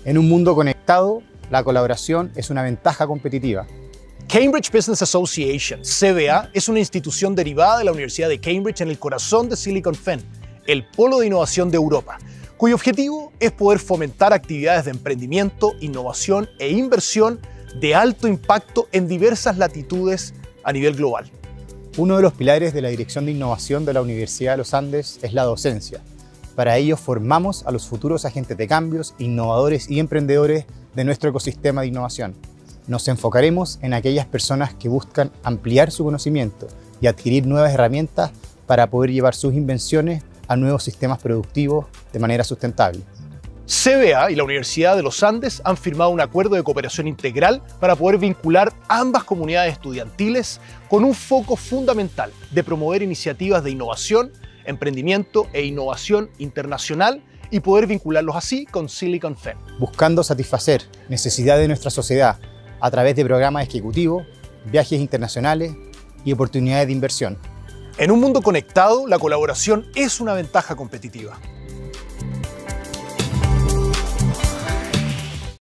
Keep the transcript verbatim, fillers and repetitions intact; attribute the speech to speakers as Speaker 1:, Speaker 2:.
Speaker 1: En un mundo conectado, la colaboración es una ventaja competitiva.
Speaker 2: Cambridge Business Association, C B A, es una institución derivada de la Universidad de Cambridge en el corazón de Silicon Fen, el polo de innovación de Europa, cuyo objetivo es poder fomentar actividades de emprendimiento, innovación e inversión de alto impacto en diversas latitudes a nivel global.
Speaker 1: Uno de los pilares de la Dirección de Innovación de la Universidad de los Andes es la docencia. Para ello formamos a los futuros agentes de cambios, innovadores y emprendedores de nuestro ecosistema de innovación. Nos enfocaremos en aquellas personas que buscan ampliar su conocimiento y adquirir nuevas herramientas para poder llevar sus invenciones a nuevos sistemas productivos de manera sustentable.
Speaker 2: C B A y la Universidad de los Andes han firmado un acuerdo de cooperación integral para poder vincular ambas comunidades estudiantiles con un foco fundamental de promover iniciativas de innovación, emprendimiento e innovación internacional y poder vincularlos así con Silicon Fen.
Speaker 1: Buscando satisfacer necesidades de nuestra sociedad a través de programas ejecutivos, viajes internacionales y oportunidades de inversión.
Speaker 2: En un mundo conectado, la colaboración es una ventaja competitiva.